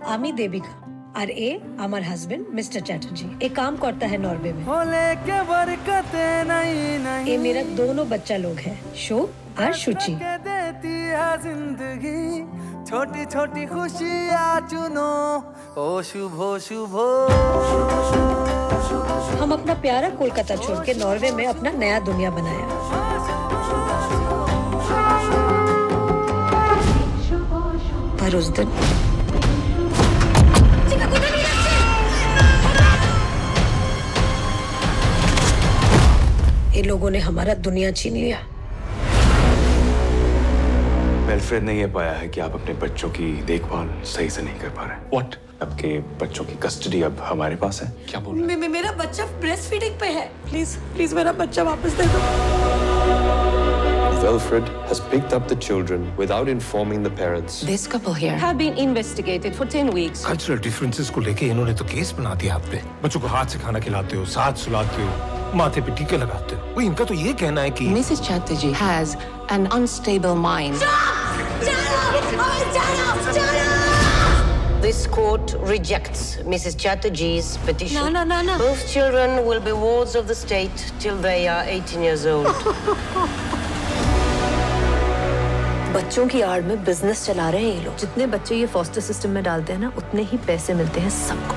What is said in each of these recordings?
आमी देविका और ए আমার হাজবেন্ড মিস্টার চ্যাটার্জি एक काम करता है नॉर्वे में। ये मेरा दोनों बच्चा लोग हैं, शोक और शुचि। छोटी छोटी खुशियाँ चुनो, ओ शुभ शुभ। हम अपना प्यारा कोलकाता छोड़ के नॉर्वे में अपना नया दुनिया बनाया। पर उस दिन इन लोगों ने हमारा दुनिया छीन लिया। वेलफेयर ने ये पाया है कि आप अपने बच्चों की देखभाल सही से नहीं कर पा रहे। What? आपके बच्चों की कस्टडी अब हमारे पास है। क्या बोल रहे हैं? मेरा बच्चा ब्रेस्ट फीडिंग पे है। प्लीज मेरा बच्चा वापस दे दो। Wilfred has picked up the children without informing the parents. This couple here have been investigated for 10 weeks. Cultural differences को लेके इन्होंने तो केस बना दिया आप पे। बच्चों को हाथ से खाना खिलाते हो, साथ सुलाते हो, माथे पे टीके लगाते हो। वो इनका तो ये कहना है कि Mrs. Chatterjee has an unstable mind. This court rejects Mrs. Chatterjee's petition. No. Both children will be wards of the state till they are 18 years old. बच्चों की आड़ में बिजनेस चला रहे हैं ये लोग। जितने बच्चे ये फॉस्टर सिस्टम में डालते हैं ना, उतने ही पैसे मिलते हैं सबको।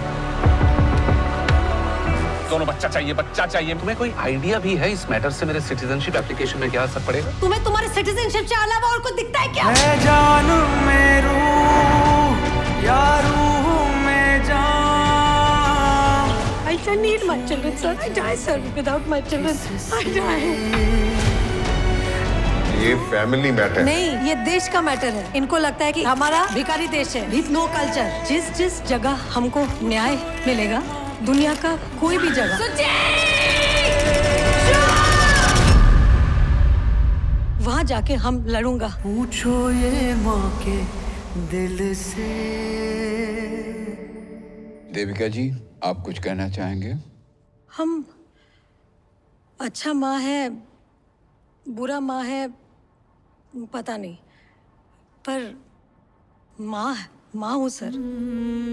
दोनों बच्चा चाहिए। तुम्हें कोई आइडिया भी है इस मैटर से मेरे सिटीजनशिप एप्लीकेशन में क्या असर पड़ेगा? तुम्हें तुम्हारे सिटीजनशिप से अलावा और कुछ दिखता है क्या? मैं जानू मैं रूह, या रूह मैं जान। I need my children, sir. I die, sir. Without my children, I die. ये फैमिली मैटर नहीं, ये देश का मैटर है। इनको लगता है कि हमारा भिखारी देश है, नो कल्चर। जिस जगह हमको न्याय मिलेगा, दुनिया का कोई भी जगह। वहाँ जाके हम लड़ूंगा। पूछो ये माँ के दिल से। देविका जी, आप कुछ कहना चाहेंगे? हम अच्छा माँ है, बुरा माँ है, पता नहीं, पर माँ हूँ सर।